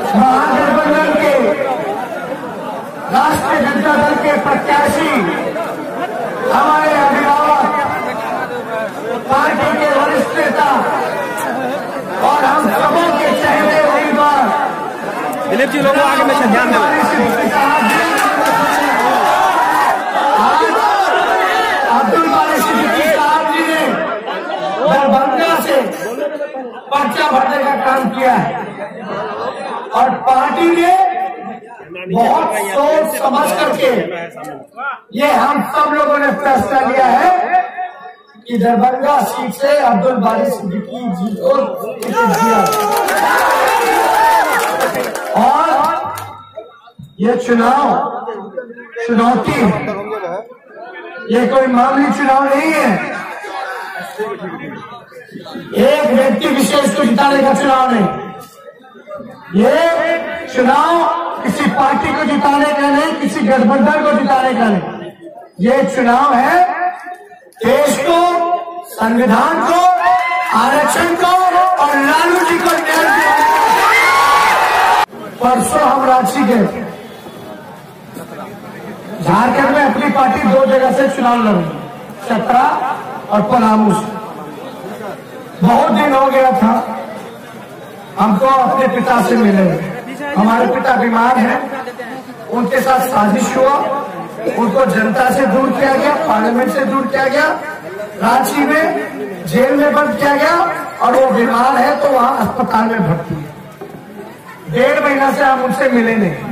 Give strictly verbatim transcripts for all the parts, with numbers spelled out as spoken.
महागठबंधन के राष्ट्रीय जनता दल के प्रत्याशी, हमारे अभिभावक, पार्टी के वरिष्ठ नेता और हम सबों के चेहरे उम्मीदवार दिलीप जी, लोगों आगे में ध्यान दें। अब्दुल बारी सिद्दीकी साहब जी ने दरभंगा से पर्चा भरने का काम किया है और पार्टी ने बहुत सोच समझ करके ये हम सब लोगों ने फैसला लिया है कि दरभंगा सीट से अब्दुल बारी सिद्दीकी जी को टिकट दिया और ये चुनाव चुनौती है, ये कोई मामूली चुनाव नहीं है। एक व्यक्ति विशेष को जिताने का चुनाव नहीं, ये चुनाव किसी पार्टी को जिताने का नहीं, किसी गठबंधन को जिताने का नहीं, ये चुनाव है देश को, संविधान को, आरक्षण को और लालू जी को न्याय दिलाने। परसों हम रांची गए, झारखंड में अपनी पार्टी दो जगह से चुनाव लड़ रही, चतरा और पलामू से। बहुत दिन हो गया था हमको अपने पिता से मिले, हमारे पिता बीमार हैं, उनके साथ साजिश हुआ, उनको जनता से दूर किया गया, पार्लियामेंट से दूर किया गया, रांची में जेल में बंद किया गया और वो बीमार है तो वहां अस्पताल में भर्ती है। डेढ़ महीना से हम उनसे मिले नहीं।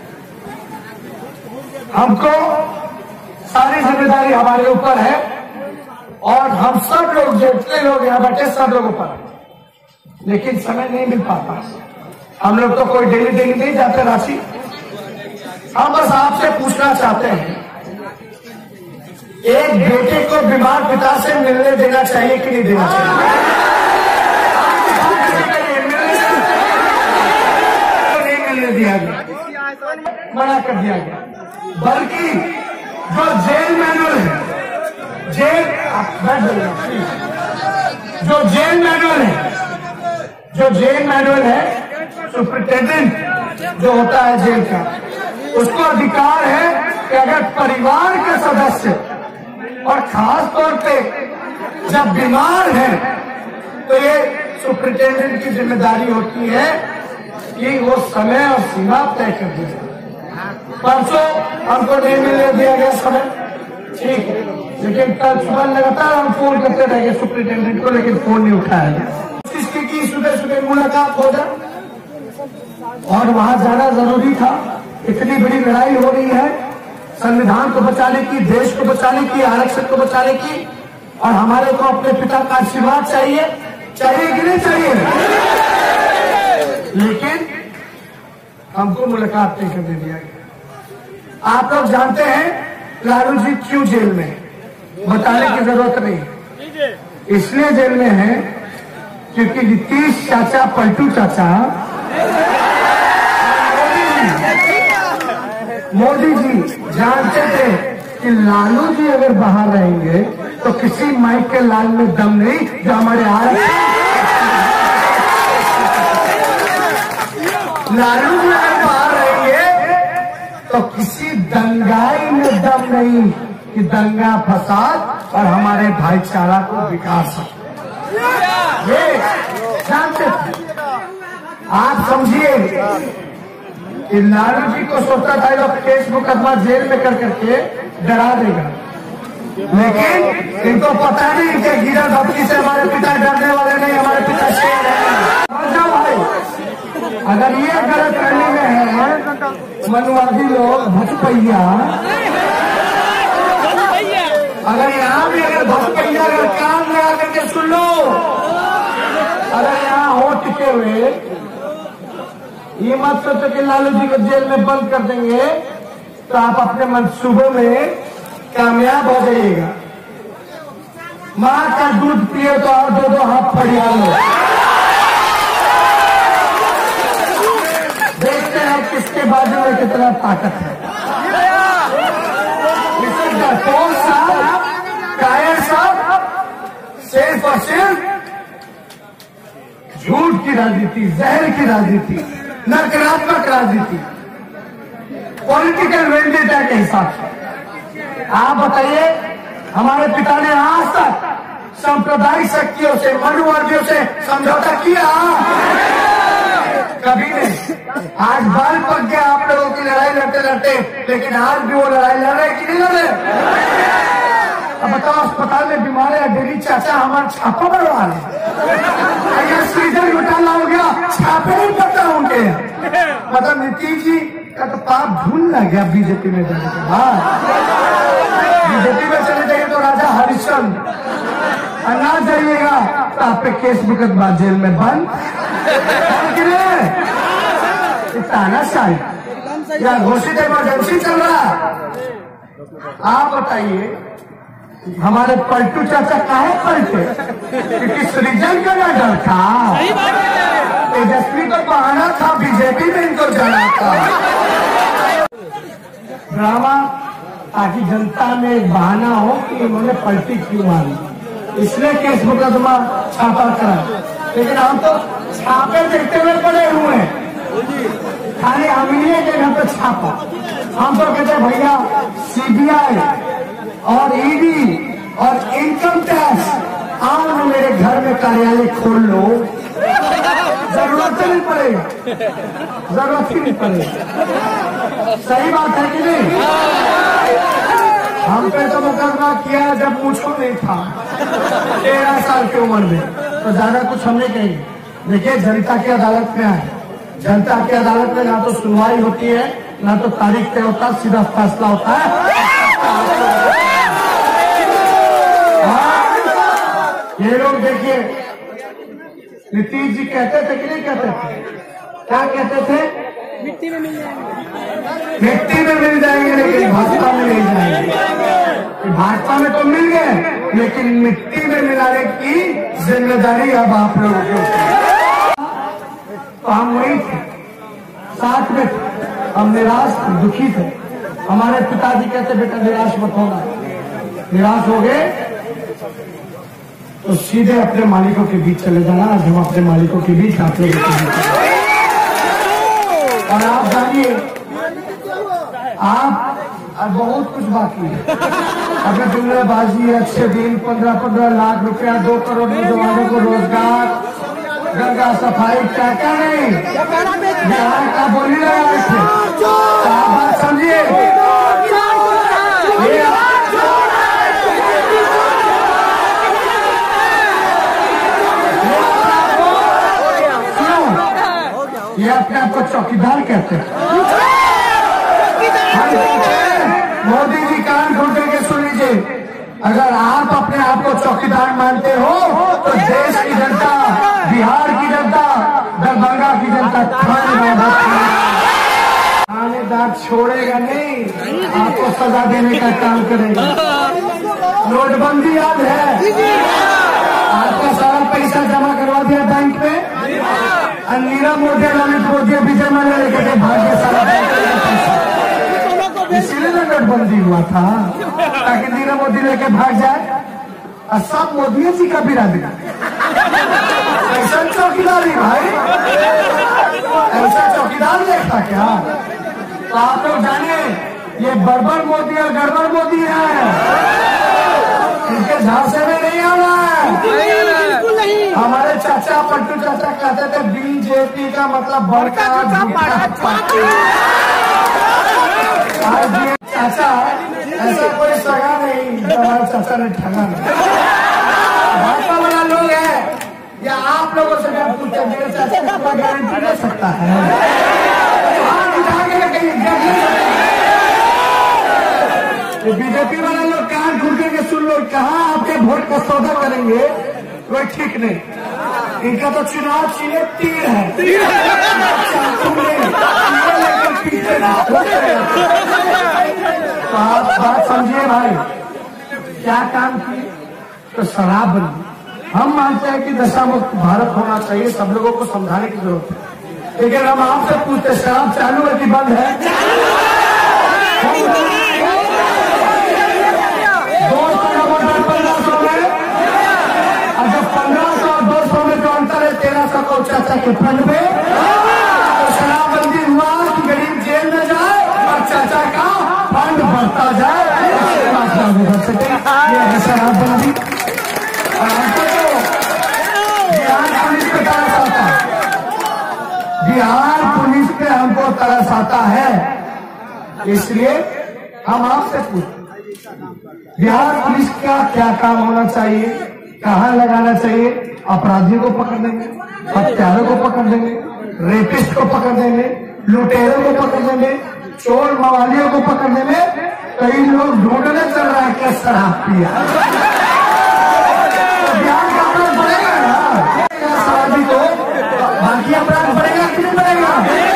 हमको सारी जिम्मेदारी हमारे ऊपर है और हम सब लोग जितने लोग यहाँ बैठे सब लोगों पर, लेकिन समय नहीं मिल पाता। हम लोग तो कोई डेली डेली नहीं जाते रांची। हम बस आपसे पूछना चाहते हैं, एक बेटे को बीमार पिता से मिलने देना चाहिए कि नहीं देना चाहिए? नहीं मिलने दिया गया, मना कर दिया गया। बल्कि जो जेल मैनुअल है, जेल जो जेल मैनुअल है जो जेल मैनुअल है सुप्रिंटेंडेंट जो होता है जेल का, उसको अधिकार है कि अगर परिवार के सदस्य और खास तौर पे जब बीमार है तो ये सुप्रिंटेंडेंट की जिम्मेदारी होती है कि वो समय और सीमा तय कर दे। परसों हमको नहीं मिलने दिया गया समय, ठीक है, लेकिन कल सुबह लगातार हम फोन करते रह गए सुप्रिंटेंडेंट को, लेकिन फोन नहीं उठाया गया। की सुबह सुबह मुलाकात हो जाए और वहां जाना जरूरी था। इतनी बड़ी लड़ाई हो रही है संविधान को बचाने की, देश को बचाने की, आरक्षण को बचाने की, और हमारे को अपने पिता का आशीर्वाद चाहिए, चाहिए कि नहीं चाहिए? लेकिन हमको मुलाकात नहीं करने दिया गया। आप लोग जानते हैं लालू जी क्यों जेल में, बताने की जरूरत नहीं। इसलिए जेल में है क्योंकि नीतीश चाचा, पलटू चाचा, मोदी जी जानते थे कि लालू जी अगर बाहर रहेंगे तो किसी माइक के लाल में दम नहीं जो हमारे आरक्षण। लालू जी अगर बाहर रहेंगे तो किसी दंगाई में दम नहीं कि दंगा फसाद और हमारे भाईचारा को विकास हो। ये जानते थे। आप समझिए कि लालू जी को सोचता था लोग केस मुकदमा जेल में कर करके डरा देगा, लेकिन इनको पता नहीं कि गिरा धमकी से हमारे पिता डरने वाले नहीं, हमारे पिता शेर है। भाई अगर ये गलत करने में है मनवादी लोग, भटपैया, अगर यहाँ भी अगर भटपैया अगर काम लगा करके सुन लो, अगर यहाँ हो टिके हुए, ये मत सोचो कि लालू जी को जेल में बंद कर देंगे तो आप अपने मंसूबों में कामयाब हो जाइएगा। माँ का दूध पिए तो और दो दो हाथ फरिया लो। देखते हैं किसके बाजू में कितना ताकत है। कौन साहब, कायर साहब सिर्फ और सिर्फ झूठ की राजनीति, जहर की राजनीति, नकारात्मक राजनीति, पॉलिटिकल वेंडेटा के हिसाब से। आप बताइए, हमारे पिता ने आज तक सांप्रदायिक शक्तियों से, मनुवर्दियों से समझौता किया? कभी नहीं। आज बाल पक गया आप लोगों की लड़ाई लड़ते लड़ते, लेकिन आज भी वो लड़ाई लड़ रहे कि नहीं लड़ रहे? अब बताओ, अस्पताल में बीमार है, डेली चाचा हमारा छापा बढ़वा रहे। अगर सृजन घोटाला हो गया, छापे नहीं पड़ता उनके। मतलब नीतीश जी का तो पाप धुल लग गया बीजेपी में जाने के बाद। बीजेपी में चले जाइए तो राजा हरिश्चंद्र, और ना जाइएगा तो आप पे केस मुकदमा जेल में बंद। तानाशाही या घोषित इमरजेंसी चल रहा। आप बताइए, हमारे पलटू चाचा काहे पलटे? क्योंकि सृजन का ना डर था, तेजस्वी को बहाना था, बीजेपी में इनको जाना था। ड्रामा ताकि जनता में एक बहाना हो कि उन्होंने पलटी क्यों मारी, इसलिए केस मुकदमा छापा करा। लेकिन हम तो छापे देखते हुए पड़े हुए हैं, खाली अमीर के घर पर छापा। हम तो कहते हैं भैया सीबीआई और ईडी और इनकम टैक्स आओ मेरे घर में कार्यालय खोल लो, जरूरत नहीं पड़ेगा, जरूरत ही नहीं पड़ेगा। सही बात है कि नहीं? हम पे तो मुकदमा किया जब मुझको नहीं था, तेरह साल की उम्र में, तो ज्यादा कुछ हमने कही। देखिए, जनता की अदालत में आए, जनता की अदालत में ना तो सुनवाई होती है, ना तो तारीख तय होता, सीधा फैसला होता है। ये लोग देखिए, नीतीश जी कहते थे कि नहीं कहते थे? क्या कहते थे? मिट्टी में मिल जाएंगे, मिट्टी में मिल जाएंगे, लेकिन भाजपा में नहीं जाएंगे। भाजपा में तो मिल गए, लेकिन मिट्टी में मिलाने की जिम्मेदारी अब आप लोगों के ऊपर। तो हम वही थे, साथ में थे, हम निराश थे, दुखी थे। हमारे पिताजी कहते बेटा निराश मत होना, निराश हो गए तो सीधे अपने मालिकों के बीच चले जाना। आज हम अपने मालिकों के बीच, आप लोगों के बीच। और आप जानिए, आप बहुत कुछ बाकी है। अभी जुमलेबाजी, अच्छे दिन, पंद्रह पंद्रह लाख रुपया, दो करोड़ नौजवानों को रोजगार, गंगा सफाई, क्या क्या नहीं, बिहार का बोली लगाए थे। आप बात समझिए, ये अपने आप को चौकीदार कहते हैं। मोदी जी कान खोल के सुन लीजिए, अगर आप अपने आप को चौकीदार मानते हो तो देश की जनता, बिहार की जनता, दरभंगा की जनता थानेदार छोड़ेगा नहीं, आपको सजा देने का काम करेगा। नोटबंदी याद है? आपका सारा पैसा जमा करवा दिया बैंक में, और नीरव मोदी, ललित मोदी, विजय माल्या लेकर भाग्य सारा पैसा, इसीलिए ना नोटबंदी हुआ था, ताकि नीरव मोदी लेके भाग जाए। और सब मोदी जी का बिरादरी, ऐसा चौकीदारी भाई, ऐसा चौकीदार देखता क्या? तो आप लोग जानिए, ये बड़बड़ मोदी और गड़बड़ मोदी है, इनके झांसे में नहीं आना है। हमारे चाचा पट्टू चाचा कहते थे बीजेपी का मतलब बड़का पार्टी। आज ये चाचा ऐसा कोई सगा नहीं, हमारे चाचा ने ठगा नहीं। भाजपा वाला लोग है या आप लोगों से मैं पूछता, मेरे चाचा को गारंटी दे सकता है? बीजेपी वाला लोग कान खोल के सुन लो, कहाँ आपके वोट का सौदा करेंगे कोई ठीक नहीं। इनका तो चुनाव चिन्ह तीर है, तो आप बात समझिए भाई, क्या काम किए? तो शराब बंदी। हम मानते हैं कि नशा मुक्त भारत होना चाहिए, सब लोगों को समझाने की जरूरत है, लेकिन हम आपसे पूछते शराब चालू है कि बंद है? दो सौ वोटर पंद्रह सौ में, और जब पंद्रह सौ और दो सौ में जो अंतर है तेरह सौ को चाचा के फंड में, तो शराब बिहार पुलिस पे हमको तरस आता है, इसलिए हम आपसे पूछते बिहार पुलिस का क्या काम होना चाहिए, कहाँ लगाना चाहिए? अपराधियों को पकड़ देंगे, हत्यारों को पकड़ देंगे, रेपिस्ट को पकड़ देंगे, लुटेरों को पकड़ देंगे, चोर मवालियों को पकड़ने में कई लोग ढूंढने चल रहा है क्या शराब पिया। बिहार का अपराध बढ़ेगा ना, शराबी को बाकी अपराध बढ़ेगा कि नहीं बढ़ेगा?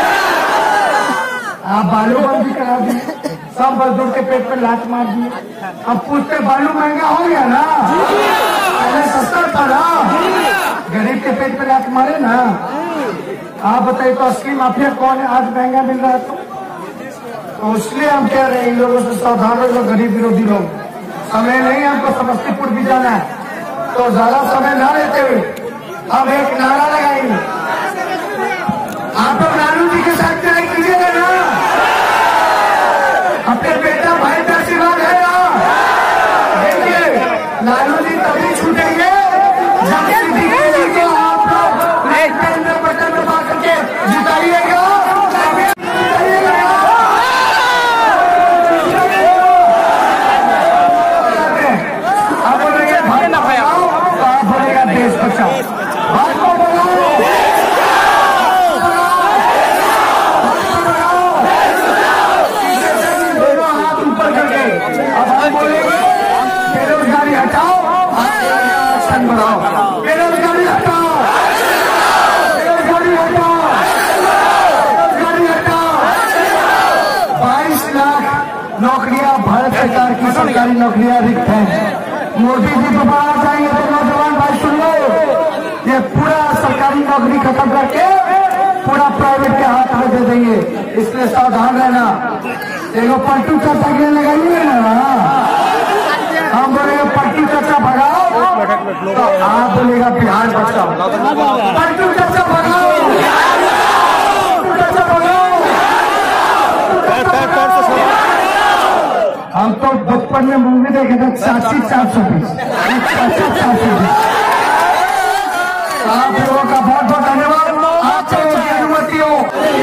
आप बालू बंदी करा दी, सब मजदूर के पेट पे लात मार दिए, अब पूछते बालू महंगा हो गया ना, पहले सस्ता था ना, गरीब के पेट पे लात मारे ना। आप बताइए तो असली माफिया कौन है? आज महंगा मिल रहा है तो, तो इसलिए हम कह रहे हैं इन लोगों से सावधान रहो, गरीब विरोधी लोग। समय नहीं हमको समस्तीपुर भी जाना है, तो ज्यादा समय ना लेते हुए हम एक नारा लगाएंगे। आप लोग लालू जी के साथ ट्राई कीजिएगा ना, अपने बेटा भाई का आशीर्वाद है ना। देखिए लालू जी तभी छूटेंगे जब सिद्दीकी जी को आप लोग अंदर बटन दबा करके जिताइएगा। आप बोलेंगे भाई ना भगाओ, तो आप बोलेगा देश बचाओ। भाजपा भगाओ, दोनों हाथ ऊपर करके अब हम बोलेंगे बेरोजगारी हटाओ, एक्शन बढ़ाओ, बेरोजगारी हटाओ, बेरोजगारी हटाओ, बेरोजगारी हटाओ। बाईस लाख नौकरियां भारत सरकार की सरकारी नौकरियां रिक्त हैं। मोदी जी दोबारा जाएंगे तो नौजवान भाई सुन लो, ये पूरा सरकारी नौकरी खत्म करके पूरा प्राइवेट के हाथ में दे देंगे, इसलिए सावधान रहना। देखो पलटू चाचा के लगाइए ना, हम बोलेंगे पलटू चाचा भगाओ, तो आप बोलेगा बिहार बचाओ। पलटू चाचा भगाओ, पलटू चाचा भगाओ। हम तो बचपन में मूवी देखे थे चाची चार सौ बीस, चाचा चार सौ बीस। आप लोगों का बहुत बहुत धन्यवाद। आप लोगों की अनुमति हो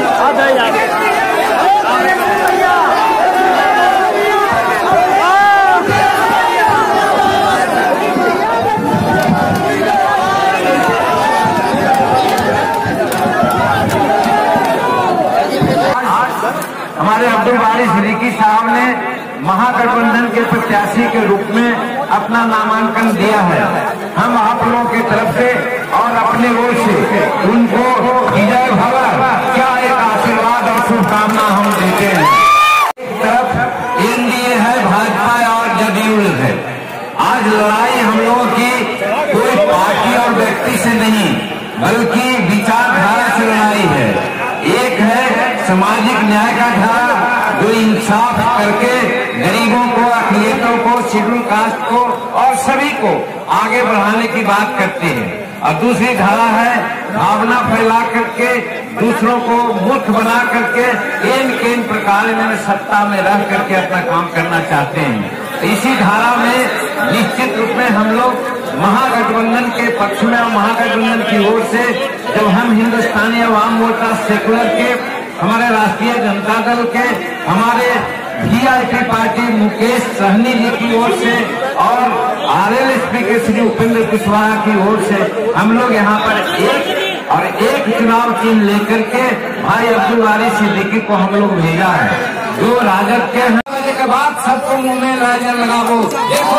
हमारे अब्दुल बारी सिद्दीकी साहब ने महागठबंधन के प्रत्याशी के रूप में अपना नामांकन दिया है। हम आप लोगों की तरफ से और अपने ओर से उनको विजय भवा क्या एक आशीर्वाद और शुभकामना हम देते हैं। एक तरफ एनडीए है, भाजपा और जदयू है। आज लड़ाई हम लोगों की कोई पार्टी और व्यक्ति से नहीं, बल्कि विचारधारा से लड़ाई है। एक है सामाजिक न्याय का धारा, जो इंसाफ करके गरीबों को, अकलियतों को, शेड्यूल कास्ट को और सभी को आगे बढ़ाने की बात करते हैं। और दूसरी धारा है भावना फैला करके दूसरों को मूर्ख बना करके केन केन प्रकार में सत्ता में रह करके अपना काम करना चाहते हैं। इसी धारा में निश्चित रूप में हम लोग महागठबंधन के पक्ष में और महागठबंधन की ओर से जब हम हिंदुस्तानी अवाम मोर्चा सेकुलर के, हमारे राष्ट्रीय जनता दल के, हमारे वीआईपी पार्टी मुकेश सहनी जी की ओर से और आरएलएसपी के श्री उपेंद्र कुशवाहा की ओर से हम लोग यहाँ पर एक और एक चुनाव चिन्ह लेकर के भाई अब्दुल बारी सिद्दीकी को हम लोग भेजा है, जो राजद के हैं। के बाद सबको मुंह में राजन लगाओ, देखो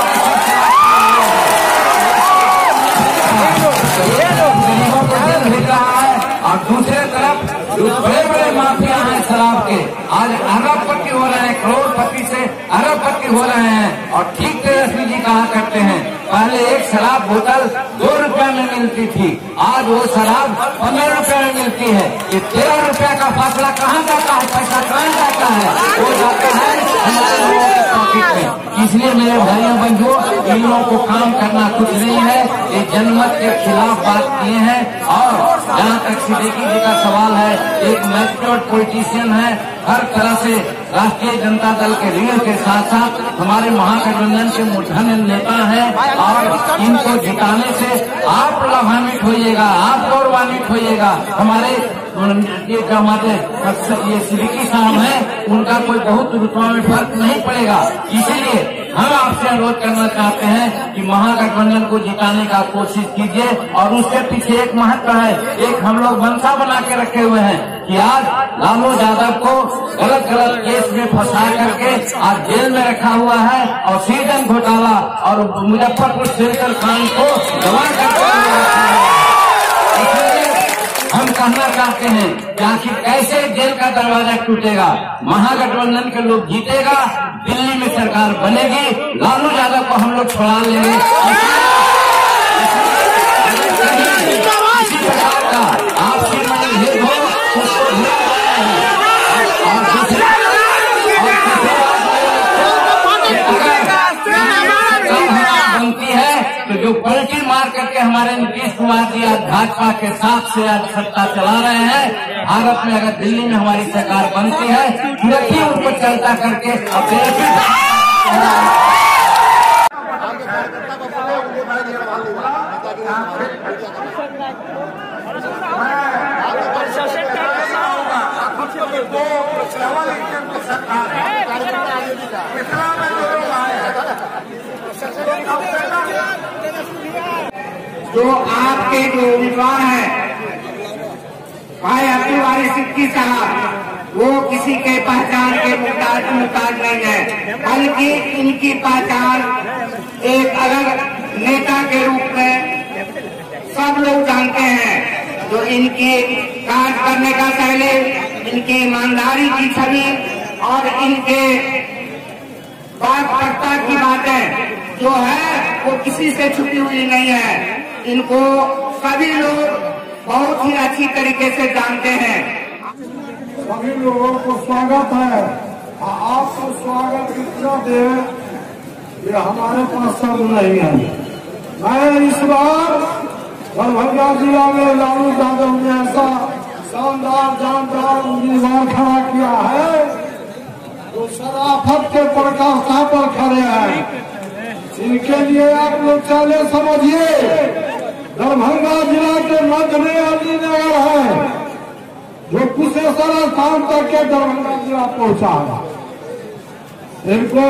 गरीबों को जेल भेज रहा है। और दूसरे तरफ जो बड़े बड़े माफिया हैं शराब के, आज अरबपति हो रहे हैं, करोड़पति से अरबपति हो रहे हैं। और ठीक तेजस्वी जी कहा करते हैं, पहले एक शराब बोतल दो रुपए में मिलती थी, आज वो शराब पंद्रह रुपए में मिलती है। ये तेरह रुपए का फासला कहाँ जाता है? पैसा कहाँ जाता है? वो जाता है हमारे लोगों के पॉकेट में। इसलिए मेरे भाइयों बंधुओं, इन लोगों को काम करना कुछ नहीं है, ये जनमत के खिलाफ बात किए हैं। और जहाँ तक सिद्दीकी जी का सवाल है, एक मैच्योर पॉलिटिशियन है, हर तरह से राष्ट्रीय जनता दल के रीढ़ के साथ साथ हमारे महागठबंधन के मूर्धन्य नेता हैं और इनको जिताने से आप लाभान्वित होइएगा, आप गौरवान्वित होइएगा। हमारे ये जो हमारे ये सिद्दीकी साहब हैं, उनका कोई बहुत रुतबा में फर्क नहीं पड़ेगा। इसीलिए हम आपसे अनुरोध करना चाहते हैं कि महागठबंधन को जिताने का कोशिश कीजिए। और उसके पीछे एक महत्व है, एक हम लोग मंशा बना के रखे हुए हैं कि आज लालू यादव को गलत गलत केस में फंसा करके आज जेल में रखा हुआ है और सृजन घोटाला और मुजफ्फरपुर सेंट्रल कांड को दबा करके हम कहना चाहते हैं कि आखिर कैसे जेल का दरवाजा टूटेगा। महागठबंधन के लोग जीतेगा, दिल्ली में सरकार बनेगी, लालू यादव को हम लोग छोड़ा लेंगे। इसी प्रकार का आपसी मतभेद हो उसको बनती है तो जो पलटी मार करके हमारे नीतीश कुमार जी आज भाजपा के साथ से आज सत्ता चला रहे हैं। भारत में अगर दिल्ली में हमारी सरकार बनती है, तुरंत ही उनको चलता करके जो आपके जो उम्मीदवार हैं भाई अब्दुल वारिस सिद्दीकी साहब, वो किसी के पहचान के मुहताज मुहताज नहीं है, बल्कि इनकी पहचान एक अलग नेता के रूप में सब लोग जानते हैं। जो इनकी कार्य करने का शैली, इनकी ईमानदारी की छवि और इनके वाकपटुता की बातें जो है वो किसी से छुपी हुई नहीं है। इनको सभी लोग बहुत ही अच्छी तरीके से जानते हैं। सभी लोगों को स्वागत है। आपको स्वागत कितना दे ये हमारे पास सब नहीं है। मैं इस बार दरभंगा जिला में लालू यादव ने ऐसा शानदार जानदार उम्मीदवार खड़ा किया है जो शराफत के पराकाष्ठा पर खड़े हैं। इनके लिए आप लोग चले समझिए, दरभंगा जिला के मध्य में अली नगर है जो कुशेश्वर स्थान तक के दरभंगा जिला पहुंचा है। इनको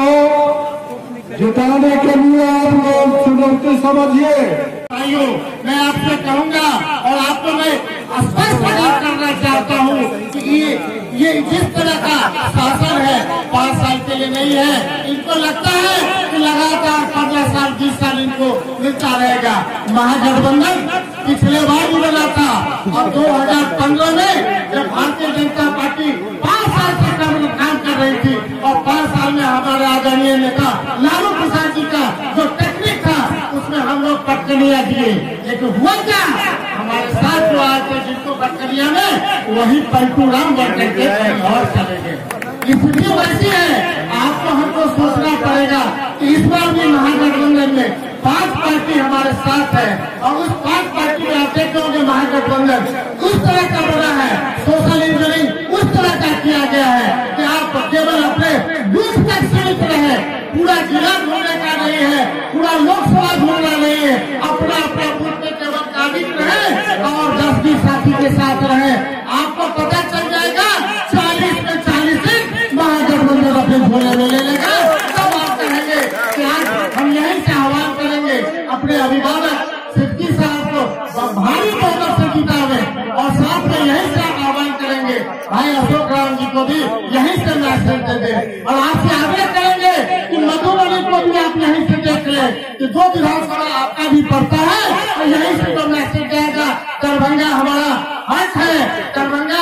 जिताने के लिए आप लोग चुनौती समझिए। भाइयों, मैं आपसे कहूंगा और आपको मैं स्पष्ट प्रदान करना चाहता हूँ कि ये ये जिस तरह का शासन है पाँच साल के लिए नहीं है। इनको लगता है कि लगातार पंद्रह साल बीस साल इनको मिलता रहेगा। महागठबंधन पिछले बार भी बना था और दो हजार पंद्रह में जब भारतीय जनता पार्टी पाँच साल से कम काम कर रही थी और पाँच साल में हमारे आदरणीय नेता लालू प्रसाद जी का जो टेक्निक था उसमें हम लोग पटकनिया दिए, लेकिन हुआ क्या, हमारे साथ जो आए थे जिनको पटकनिया में वही पलटू राम बन करके और चले गए। स्थिति वैसी है, आपको हमको सोचना पड़ेगा कि इस बार भी महागठबंधन में पांच पार्टी हमारे साथ है और उस पांच पार्टी में आप देख रहे महागठबंधन उस तरह का बना है, सोशल इंजीनियरिंग उस तरह का किया गया है कि आप केवल अपने बूथ तक सीमित रहे, पूरा जिला घूमने का नहीं है, पूरा लोकसभा घूमना नहीं है, अपना अपना बूथ में केवल काबिज रहे और दस बीस साथी के साथ रहे। आपको पता चल जाएगा चालीस में चालीस सीट महागठबंधन अपने झोले में ले लेगा। तब आप कहेंगे कि आज हम यहीं से आह्वान करेंगे अपने अभिभावक सिद्दीकी साहब को भारी बहुमत से जितावे और साथ में यहीं से आह्वान करेंगे भाई अशोक राम जी को भी यहीं से मैसेज दे दे और आपसे आग्रह करेंगे कि मधुबनी को भी आप यहीं से देख ले कि जो विधानसभा आपका भी पड़ता है और यहीं से तो मैसेज जाएगा। दरभंगा हमारा हक है, दरभंगा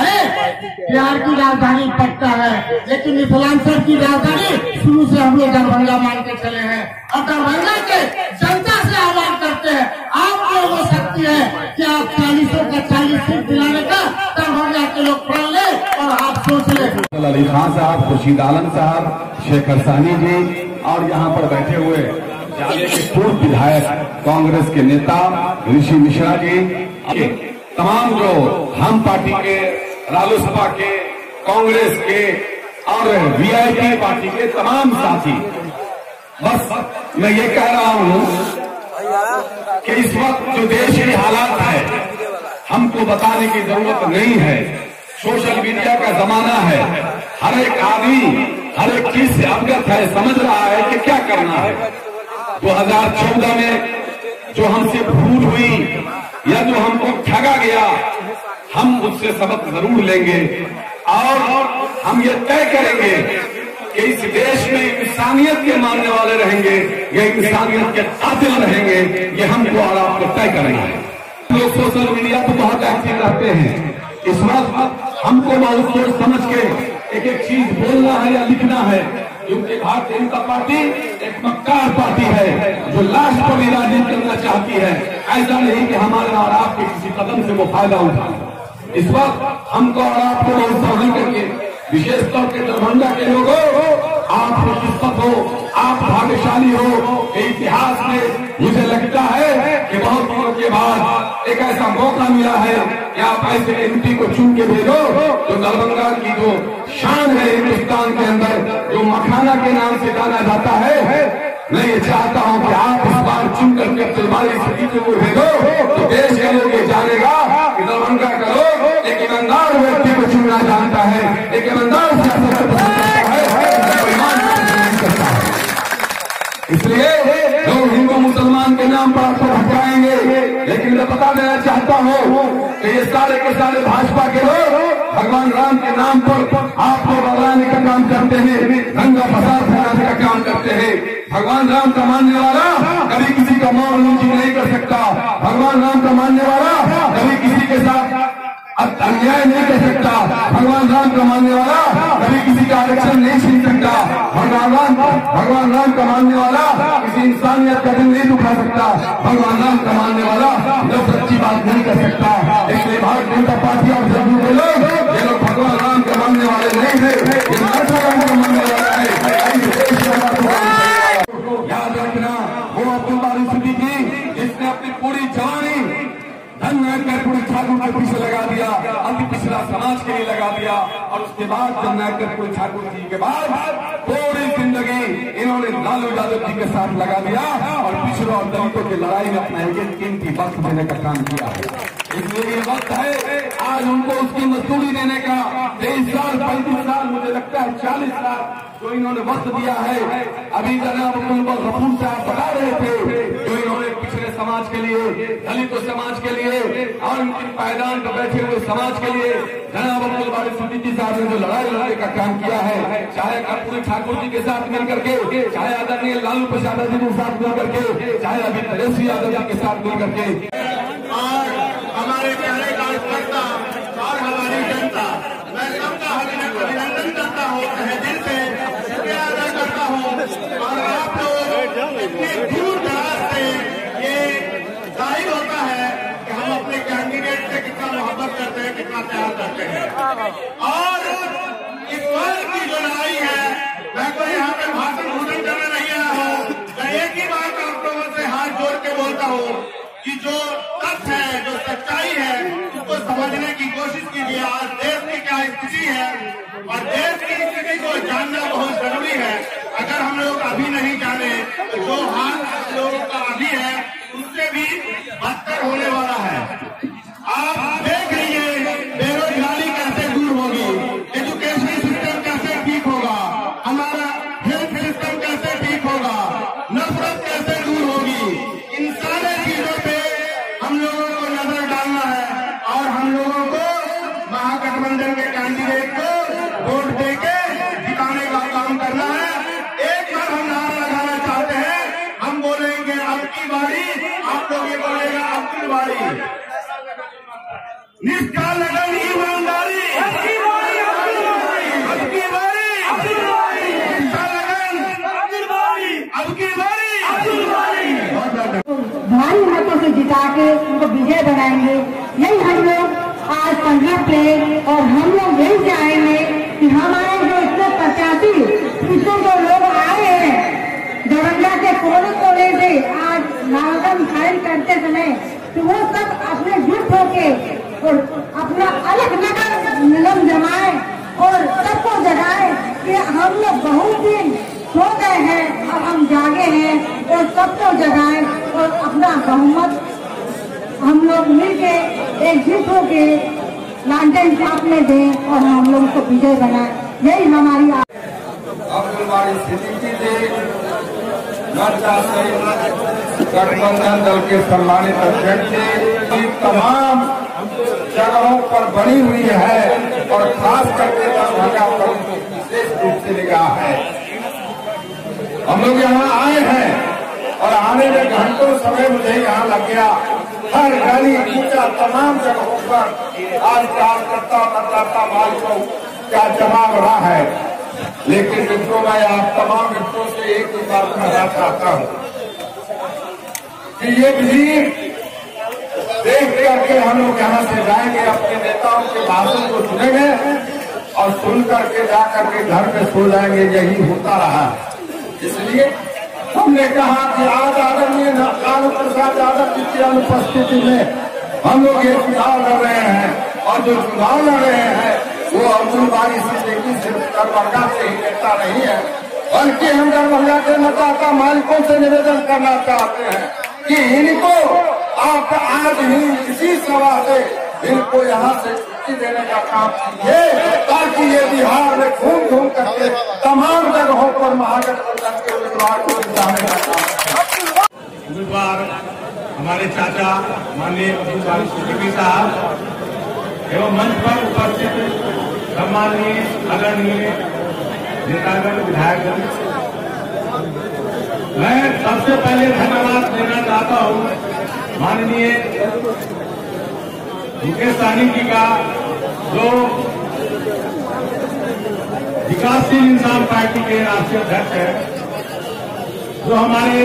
है बिहार की राजधानी पटना है, लेकिन मिथिलांचल की राजधानी शुरू से हम लोग दरभंगा मान के चले हैं और दरभंगा के जनता से आह्वान करते हैं आप में वो शक्ति है कि आप चालीसों का चालीस सीट दिलाने का दरभंगा के लोग प्रण ले और आप सोच ले। अली खान साहब, खुर्शीद आलम साहब, शेखर साहनी जी और यहाँ पर बैठे हुए के पूर्व विधायक कांग्रेस के नेता ऋषि मिश्रा जी, तमाम जो हम पार्टी के, रालोसपा के, कांग्रेस के और वीआईपी पार्टी के तमाम साथी, बस मैं ये कह रहा हूं कि इस वक्त जो देश के हालात है हमको बताने की जरूरत नहीं है। सोशल मीडिया का जमाना है, हर एक आदमी हर एक चीज से अवगत है, समझ रहा है कि क्या करना है। दो हजार चौदह में जो हमसे भूल हुई या जो हमको ठगा गया, हम उससे सबक जरूर लेंगे और हम ये तय करेंगे कि इस देश में इंसानियत के मानने वाले रहेंगे या इंसानियत के कातिल रहेंगे, ये हमको और आपको तय करेंगे। लोग सोशल मीडिया पर बहुत एक्टिव रहते हैं, इस वक्त हमको बहुत सोच समझ के एक एक चीज बोलना है या लिखना है, क्योंकि भारतीय जनता पार्टी एक मक्कार पार्टी है जो लास्ट पर भी राजनीति करना चाहती है। ऐसा नहीं कि हमारे और आपके किसी कदम से वो फायदा उठाए। इस वक्त हमको और आपको बहुत सावधान करके, विशेष तौर पर दरभंगा के लोगों, आप किस्मत हो, आप भाग्यशाली हो। इतिहास में मुझे लगता है कि बहुत दिनों के बाद एक ऐसा मौका मिला है कि आप ऐसे एमपी को चुन के भेजो जो दरभंगा की जो शान है हिंदुस्तान के अंदर, जो मखाना के नाम से जाना जाता है। मैं ये चाहता हूं कि आप इस बार चुन करके अब्दुल सिद्दीकी को भेजो तो देश के लोग ये जानेगा कि दरभंगा का लोग एक ईमानदार व्यक्ति को चुनना जानता है, एक ईमानदार सियासत पसंद करता है। इसलिए लोग हिंदू मुसलमान के नाम पर आपको भटकाएंगे, लेकिन मैं बता देना चाहता हूं कि ये सारे के सारे भाजपा के लोग भगवान राम के नाम पर आपको बदलाने का काम करते हैं, दंगा फसाद फैलाने का काम करते हैं। भगवान राम का मानने वाला कभी किसी का मौत नीची नहीं कर सकता। भगवान राम का मानने वाला कभी किसी के साथ अन्याय नहीं कर सकता। भगवान राम का मानने वाला कभी किसी का आरक्षण नहीं छीन सकता। भगवान राम भगवान राम का मानने वाला किसी इंसानियत का दिल नहीं दुखा सकता। भगवान राम का मानने वाला लोग सच्ची बात नहीं कर सकता। इसलिए भारतीय जनता पार्टी और जदयू के लोग, ये लोग भगवान राम के मानने वाले नहीं है, ये महात्मा राम का मानने वाला है। याद रखना, वो अब्दुल बारी सिद्दीकी जिसने अपनी पूरी जवानी धन नायकर पूरी ठाकुर के पीछे लगा दिया, अति पिछड़ा समाज के लिए लगा दिया, और उसके बाद जब नायकर पूरी ठाकुर जी के बाद पूरी जिंदगी इन्होंने लालू यादव जी के साथ लगा दिया और पिछड़ों और दलितों की लड़ाई में अपना एक कीमती वक्त देने का काम किया है। इसलिए ये वक्त है आज उनको उसकी मजदूरी देने का। तेईस साल पैंतीस साल मुझे लगता है चालीस साल जो इन्होंने वक्त दिया है। अभी जनाब गफूर साहब बता रहे थे जो इन्होंने पिछड़े समाज के लिए, दलित समाज के लिए और उनके पायदान पर बैठे हुए समाज के लिए जनाब अब्दुल बारी सिद्दीकी साहब ने जो लड़ाई लड़ने का काम किया है, चाहे कर्पूरी ठाकुर जी के साथ मिल करके, चाहे आदरणीय लालू प्रसाद जी के साथ मिल करके, चाहे अभी तेजस्वी यादव जी के साथ मिल करके, और हमारे प्यारे कार्यकर्ता और हमारी जनता, मैं सबका अभिनंदन करता हूँ, तहे दिल से शुक्रिया अदा करता हूँ। और आप लोग इतने दूर दराज से ये जाहिर होता है कि हम अपने कैंडिडेट से कितना मोहब्बत करते हैं, कितना प्यार करते हैं। और इस बार की जो लड़ाई है, मैं कोई यहाँ पे भाषण भूषण करने नहीं आया हूँ। मैं एक ही बात आप लोगों से हाथ जोड़ के बोलता हूँ कि जो तथ्य है, जो सच्चाई है, उसको समझने की कोशिश कीजिए। आज देश की क्या स्थिति है और देश की स्थिति को जानना बहुत जरूरी है। अगर हम लोग अभी नहीं जाने तो जो हाल लोगों का अभी है उससे भी बदतर होने वाला है। आप देख लीजिए बेरोजगारी कैसे दूर होगी, एजुकेशन सिस्टम कैसे ठीक होगा, हमारा हेल्थ सिस्टम कैसे ठीक होगा, नफरत कैसे दूर होगी। इन सारे चीजों पे हम लोगों को नजर डालना है और हम लोगों को महागठबंधन के कैंडिडेट को वोट देके जिताने का काम करना है। एक बार हम नारा लगाना चाहते हैं, हम बोलेंगे अब की बारी, आप लोग ये बोलेगा अब की बारी। निष्ठा लगन ईमानदारी, अब की बारी, अब की बारी, निष्ठा लगन, अब की बारी, अब की बारी। भारी मतों से जिता के उनको विजय बनाएंगे। यही हम लोग आज संकल्प ले और हम लोग यही चाहेंगे कि हमारे जो इतने प्रत्याशी, इतने जो लोग आए हैं दरभंगा के कोने कोने से आज नामांकन फाइल करते समय, तो वो सब अपने जुट होके और अपना अलग नगर निगम जमाए और सबको जगाए हम लोग बहुत दिन सो गए हैं, अब हम जागे हैं और सबको जगाएं और अपना बहुमत हम लोग मिलके एकजुट होके लालटेन छापने दें और हम लोग को विजय बनाए। यही हमारी अब्दुल सिद्दीकी जी गठबंधन दल के सम्मानित अध्यक्ष जी तमाम जगहों पर बनी हुई है और खास करके दरभंगा पर विशेष रूप से निगाह है। हम लोग यहाँ आए हैं और आने में घंटों समय मुझे यहाँ लग गया। हर गली कूचा तमाम जगहों पर आज कार्यकर्ता मतदाता मालिकों का जमाव रहा है। लेकिन मित्रों, मैं आप तमाम मित्रों से एक ही बात कहना चाहता हूँ कि ये भीड़ देख करके हम लोग यहाँ से जाएंगे, अपने नेताओं के भाषण को सुनेंगे और सुन करके जा करके घर में सो जाएंगे। यही होता रहा। इसलिए हमने कहा कि आज आदरणीय लालू प्रसाद यादव जी की अनुपस्थिति में हम लोग ये चुनाव लड़ रहे हैं और जो चुनाव लड़ रहे हैं वो अब्दुल बारी सिद्दीकी सिर्फ दरभंगा से ही नेता नहीं है, बल्कि हम दरभंगा के मतदाता मालिकों से निवेदन करना चाहते हैं कि इनको आप आज ही इसी सभा से इनको यहाँ से छुट्टी देने का काम कीजिए, ताकि ये बिहार में घूम घूम करके तमाम जगहों पर महागठबंधन के उम्मीदवार को जिताने का काम। उम्मीदवार हमारे चाचा माननीय अब्दुल बारी सिद्दीकी साहब एवं मंच पर उपस्थित सम्माननीय आदरणीय नेतागण विधायकगण, मैं सबसे पहले धन्यवाद देना चाहता हूँ माननीय मुकेश सहनी जी का, जो विकासशील इंसान पार्टी के राष्ट्रीय अध्यक्ष है, जो हमारे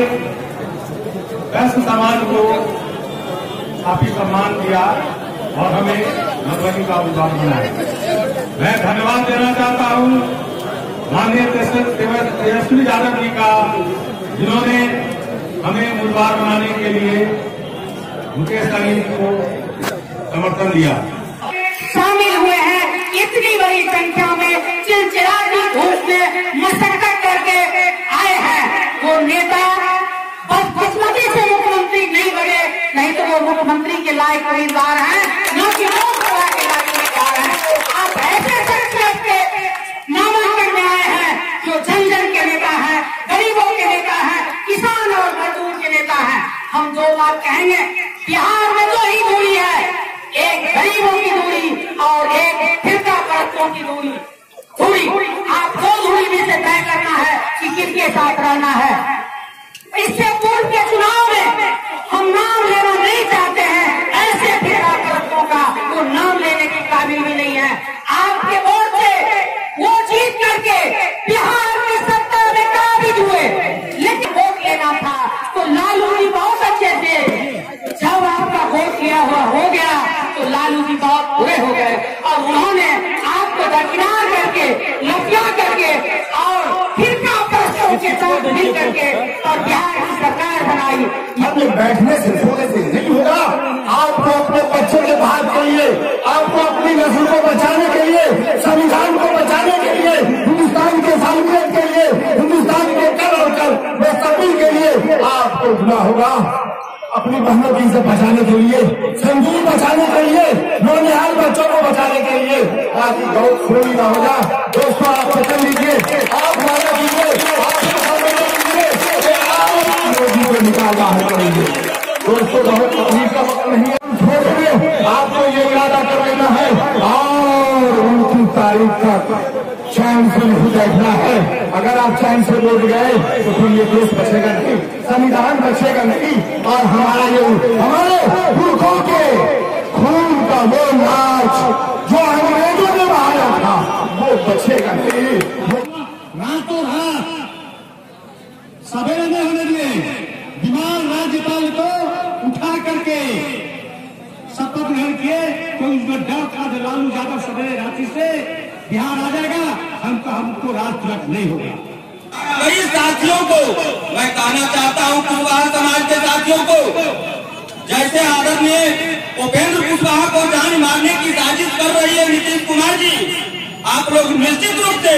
वैश्य समाज को काफी सम्मान दिया और हमें मधुबनी का उम्मीदवार बनाया। मैं धन्यवाद देना चाहता हूँ माननीय तेजस्वी यादव जी का, जिन्होंने हमें उम्मीदवार बनाने के लिए मुकेश सहनी को समर्थन दिया। शामिल हुए हैं इतनी बड़ी संख्या में, चिलचिलाती धूप में मशक्कत करके आए हैं। वो नेता बदकिस्मती से मुख्यमंत्री नहीं बने, नहीं तो वो मुख्यमंत्री के लायक उम्मीदवार हैं, न कि लोकसभा के लायक उम्मीदवार हैं। आप ऐसे शख्सियत के नामांकन में आए हैं जो जन जन के नेता है, गरीबों के नेता है, किसान और मजदूर के नेता है। हम दो बात कहेंगे, बिहार में दो ही दूरी है, एक गरीबों की दूरी और एक फिरका परस्तों की दूरी। दूरी आप दो दूरी में से तय करना है कि किसके साथ रहना है। इससे पूर्व के चुनाव में हम नाम लेना नहीं चाहते हैं, ऐसे फिरका परस्तों का वो नाम लेने के काबिल भी नहीं है। आपके वोट से वो जीत करके बिहार में सत्ता में काबिज हुए, लेकिन वोट लेना था तो लालू जी बहुत अच्छे थे। जब आपका वोट किया हुआ हो गया तो लालू जी बहुत बुरे हो गए और उन्होंने आपको दरकिनार करके, लफिया करके और फिरका परस्तों के साथ मिल करके और बिहार की सरकार बनाई। अपने बैठने से सोने से नहीं होगा। आपको अपने बच्चों के भाग के लिए, आपको अपनी नस्ल को बचाने के लिए, संविधान को बचाने के लिए, हिंदुस्तान के सामूहिक के लिए, हिंदुस्तान के कल और कल मुस्तकबिल के लिए आपको उठना होगा। अपनी बहनों की इज्जत बचाने के लिए, संगीत बचाने के लिए, नौनिहाल बच्चों को बचाने के लिए, ताकि गौ खोली ना हो जाए। दोस्तों, आप वचन लीजिए, आप वादा कीजिए, आप मोदी को निकालना है करेंगे। दोस्तों, बहुत तकलीफ का वक्त नहीं है, छोड़िए, आपको ये इरादा कर लेना है और उनतीस तारीख तक चैन से नहीं बैठना है। अगर आप चैन से बोल गए तो फिर ये देश बचेगा नहीं, संविधान बचेगा नहीं और हमारा ये हमारे पुरखों के खून का वो नाच जो अंग्रेजों ने बहाया था वो बचेगा नहीं। रातों रात सवेरे में होने दिए, बीमार राज्यपाल को उठा करके शपथ ग्रहण किए तो उसमें डर था कि लालू यादव सवेरे रांची से बिहार आ जाएगा, हमको हमको राज तिलक नहीं होगा। कई साथियों को मैं कहना चाहता हूं, कुशवाहा समाज के साथियों को, जैसे आदरणीय उपेंद्र कुशवाहा को जान मारने की साजिश कर रही है नीतीश कुमार जी, आप लोग निश्चित रूप से